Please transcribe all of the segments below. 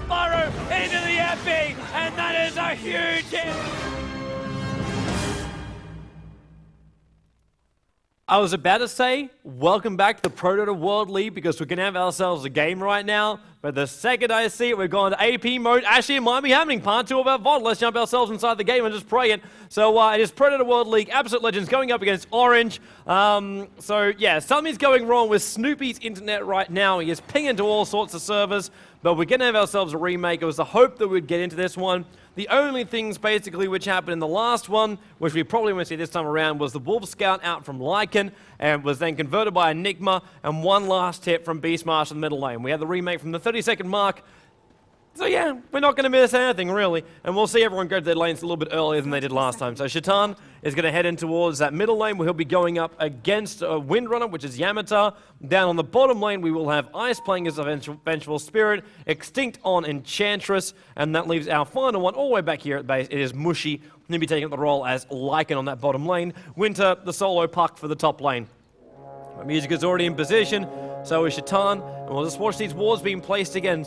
Burrow into the Epi, and that is a huge hit. I was about to say, welcome back to the Prototype World League because we're going to have ourselves a game right now. But the second I see it, we're going to AP mode. Actually, it might be happening. Part 2 of our VOD. Let's jump ourselves inside the game and just pray it. So it is Prototype World League, Absolute Legends going up against Orange. So yeah, something's going wrong with Snoopy's internet right now. He is pinging to all sorts of servers. But we're going to have ourselves a remake. It was the hope that we'd get into this one. The only things basically which happened in the last one, which we probably won't see this time around, was the Wolf Scout out from Lycan and was then converted by Enigma and one last hit from Beastmaster in the middle lane. We had the remake from the 30-second mark. So yeah, we're not going to miss anything really, and we'll see everyone go to their lanes a little bit earlier than they did last time. So Shaitan is going to head in towards that middle lane where he'll be going up against Windrunner, which is Yamatar. Down on the bottom lane we will have Ice playing as a Vengeful Spirit, Extinct on Enchantress, and that leaves our final one all the way back here at base. It is Mushy. He'll be taking up the role as Lycan on that bottom lane. Winter, the solo puck for the top lane. My music is already in position, so is Shaitan, and we'll just watch these wards being placed again.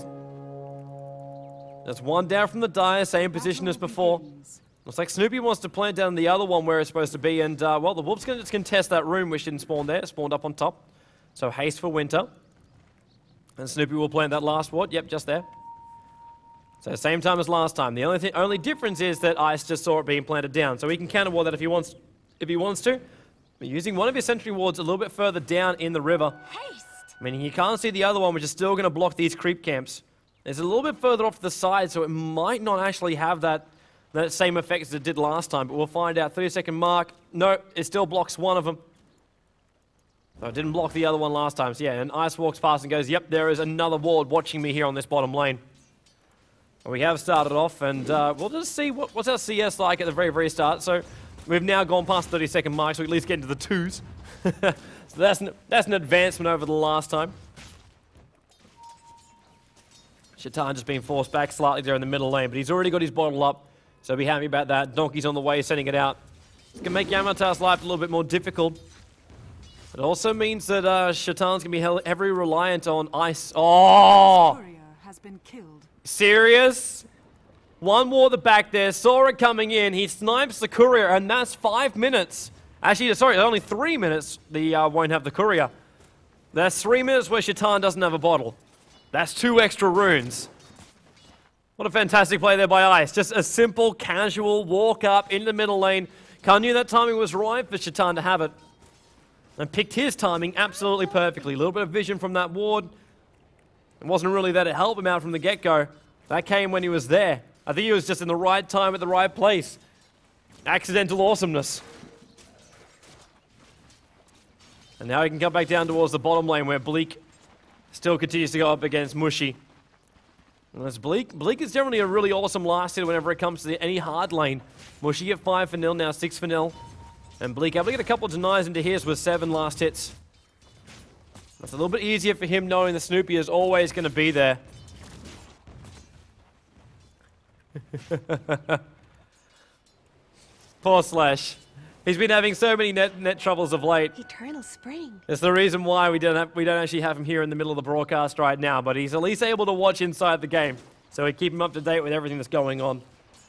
That's one down from the Dire, same position as before. Looks like Snoopy wants to plant down the other one where it's supposed to be, and well, the Wolf's going to just contest that room which didn't spawn there. It spawned up on top. So haste for Winter. And Snoopy will plant that last ward. Yep, just there. So same time as last time. The only difference is that Ice just saw it being planted down, so he can counter ward that if he wants to. But using one of his sentry wards a little bit further down in the river. Haste. Meaning you can't see the other one, which is still going to block these creep camps. It's a little bit further off to the side, so it might not actually have that same effect as it did last time, but we'll find out. 30-second mark. No, it still blocks one of them. So it didn't block the other one last time. So yeah, and Ice walks past and goes, yep, there is another ward watching me here on this bottom lane. And we have started off, and we'll just see what's our CS like at the very, very start. So we've now gone past 30-second mark, so we at least get into the 2s. So that's an advancement over the last time. Shaitan just being forced back slightly there in the middle lane, but he's already got his bottle up, so be happy about that. Donkey's on the way, sending it out. It's going to make Yamatar's life a little bit more difficult. It also means that Shaitan's going to be heavily reliant on Ice. Oh! Courier has been killed. Serious? One more at the back there, saw it coming in, he snipes the Courier, and that's 5 minutes. Actually, sorry, only 3 minutes the won't have the Courier. That's 3 minutes where Shaitan doesn't have a bottle. That's 2 extra runes. What a fantastic play there by Ice. Just a simple, casual walk up in the middle lane. Khan knew that timing was right for Shaitan to have it. And picked his timing absolutely perfectly. A little bit of vision from that ward. It wasn't really there to help him out from the get-go. That came when he was there. I think he was just in the right time at the right place. Accidental awesomeness. And now he can come back down towards the bottom lane where Bleak still continues to go up against Mushy. And that's Bleak. Bleak is generally a really awesome last hit whenever it comes to any hard lane. Mushy at 5-0, now 6-0. And Bleak able to get a couple of denies into his with 7 last hits. That's a little bit easier for him knowing that Snoopy is always going to be there. Poor Slash. He's been having so many net troubles of late. Eternal Spring. It's the reason why we don't actually have him here in the middle of the broadcast right now, but he's at least able to watch inside the game, so we keep him up to date with everything that's going on.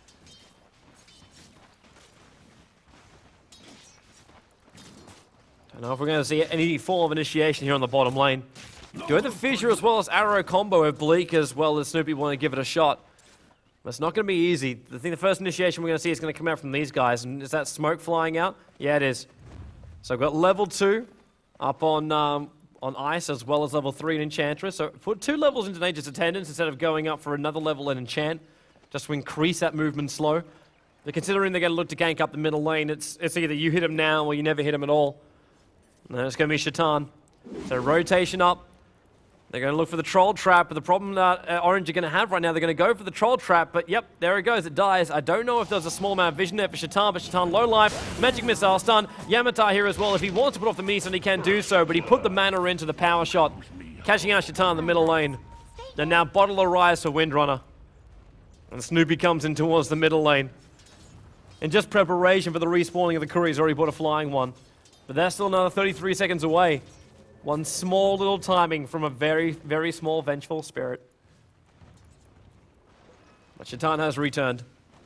Don't know if we're going to see any form of initiation here on the bottom lane. Go the Fissure as well as Arrow combo of Bleak as well as Snoopy want to give it a shot. But it's not going to be easy. I think the first initiation we're going to see is going to come out from these guys. And is that smoke flying out? Yeah, it is. So I've got level 2 up on Ice as well as level 3 in Enchantress. So put 2 levels into Nature's Attendance instead of going up for another level in Enchant, just to increase that movement slow. But considering they're going to look to gank up the middle lane, it's either you hit him now or you never hit him at all. And then it's going to be Shaitan. So rotation up. They're going to look for the Troll Trap, but the problem that Orange are going to have right now, they're going to go for the Troll Trap, but yep, there it goes, it dies. I don't know if there's a small amount of vision there for Shaitan, but Shaitan low life, Magic Missile stun, Yamatar here as well. If he wants to put off the Misa, he can do so, but he put the mana into the power shot, catching out Shaitan in the middle lane. And now Bottle of Rise for Windrunner. And Snoopy comes in towards the middle lane. In just preparation for the respawning of the Courier, he's already bought a flying one. But that's still another 33 seconds away. One small little timing from a very, very small Vengeful Spirit. But Shaitan has returned.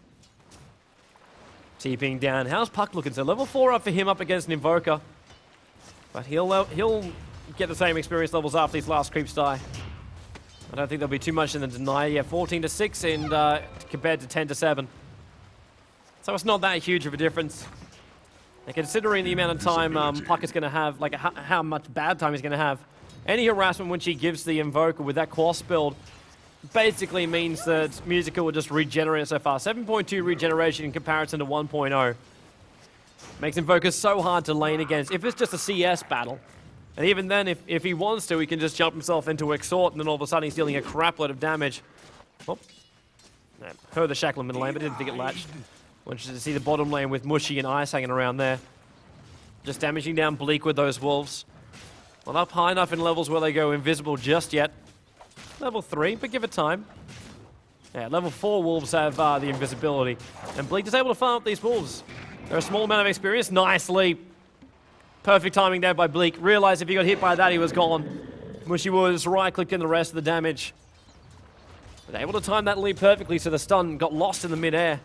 TPing down. How's Puck looking? So level 4 up for him up against an Invoker. But he'll get the same experience levels after these last creeps die. I don't think there'll be too much in the deny. Yeah, 14 to 6 and compared to 10 to 7. So it's not that huge of a difference. And considering the amount of time Puck is going to have, like how much bad time he's going to have, any harassment when she gives the Invoker with that Quas build basically means that Musica will just regenerate so far. 7.2 regeneration in comparison to 1.0. Makes Invoker so hard to lane against. If it's just a CS battle, and even then, if he wants to, he can just jump himself into Exhort, and then all of a sudden he's dealing a crapload of damage. Oh. Heard the Shackle in mid lane, but didn't think it latched. Wanted to see the bottom lane with Mushy and Ice hanging around there. Just damaging down Bleak with those wolves. Not up high enough in levels where they go invisible just yet. Level 3, but give it time. Yeah, level 4 wolves have the invisibility. And Bleak is able to farm up these wolves. They're a small amount of experience. Nicely. Perfect timing there by Bleak. Realized if he got hit by that, he was gone. Mushy was right-clicked in the rest of the damage. But able to time that lead perfectly, so the stun got lost in the mid-air.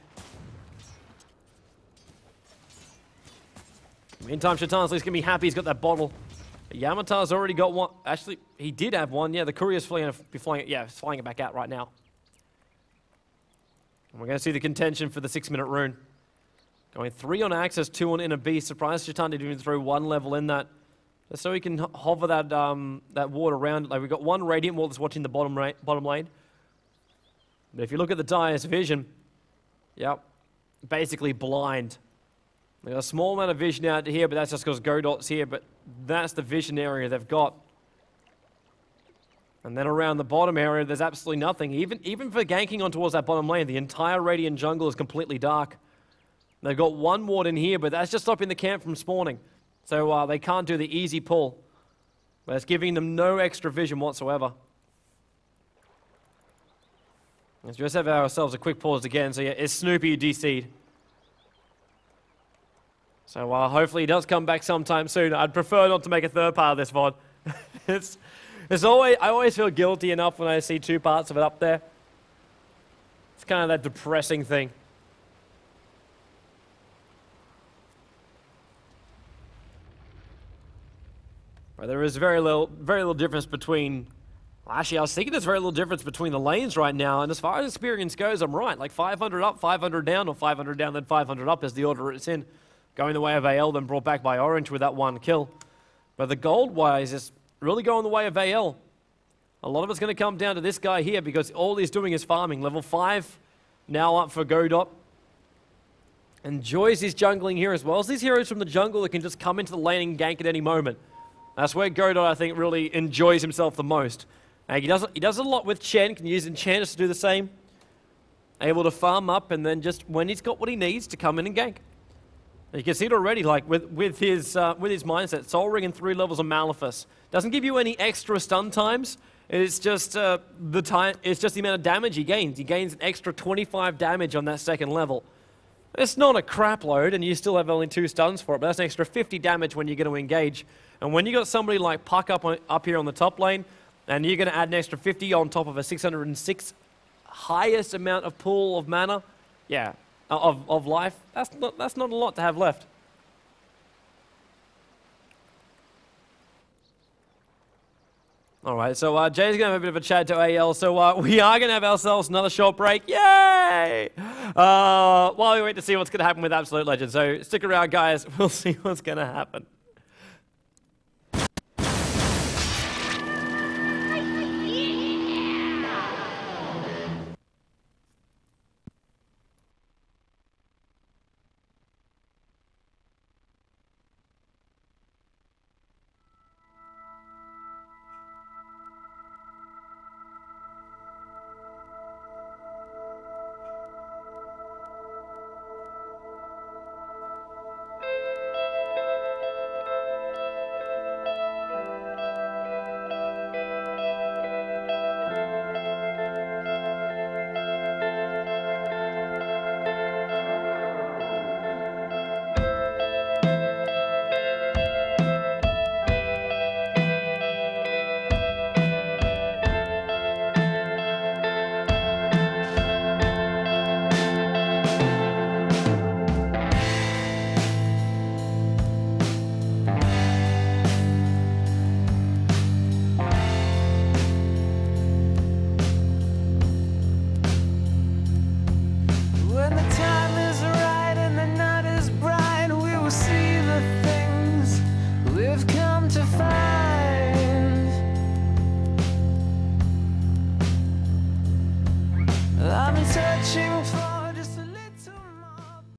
Meantime, Shaitan's at least going to be happy he's got that bottle. Yamatar's already got one. Actually, he did have one. Yeah, the courier's flying it back out right now. And we're going to see the contention for the 6-minute rune. Going 3 on Access, 2 on Inner Beast. Surprised Shaitan didn't even throw 1 level in that. Just so he can hover that that ward around. Like, we've got 1 Radiant Ward that's watching the bottom lane. But if you look at the Dire's vision, yep, basically blind. They've got a small amount of vision out here, but that's just because Godot's here, but that's the vision area they've got. And then around the bottom area, there's absolutely nothing. Even for ganking on towards that bottom lane, the entire Radiant jungle is completely dark. They've got 1 ward in here, but that's just stopping the camp from spawning. So they can't do the easy pull. But it's giving them no extra vision whatsoever. Let's just have ourselves a quick pause again. So yeah, it's Snoopy who DC'd. So hopefully he does come back sometime soon. I'd prefer not to make a 3rd part of this VOD. I always feel guilty enough when I see 2 parts of it up there. It's kind of that depressing thing. But there is very little difference between... Actually, I was thinking there's very little difference between the lanes right now, and as far as experience goes, I'm right. Like 500 up, 500 down, or 500 down, then 500 up is the order it's in. Going the way of AL, then brought back by Orange with that 1 kill. But the gold-wise is really going the way of AL. A lot of it's going to come down to this guy here, because all he's doing is farming. Level 5 now up for Godot. Enjoys his jungling here as well as these heroes from the jungle that can just come into the lane and gank at any moment. That's where Godot, I think, really enjoys himself the most. And he does a lot with Chen, can use Enchanters to do the same. Able to farm up, and then just when he's got what he needs to come in and gank. You can see it already, like with his mindset. Soul Ring and 3 levels of Malefice doesn't give you any extra stun times. It's just the time. It's just the amount of damage he gains. He gains an extra 25 damage on that 2nd level. It's not a crap load, and you still have only 2 stuns for it. But that's an extra 50 damage when you're going to engage. And when you got somebody like Puck up here on the top lane, and you're going to add an extra 50 on top of a 606 highest amount of pool of mana, yeah. Of life, that's not a lot to have left. All right, so Jay's gonna have a bit of a chat to AL. So we are gonna have ourselves another short break. Yay! While we wait to see what's gonna happen with Absolute Legend. So stick around, guys. We'll see what's gonna happen. you've come to find. I've been searching for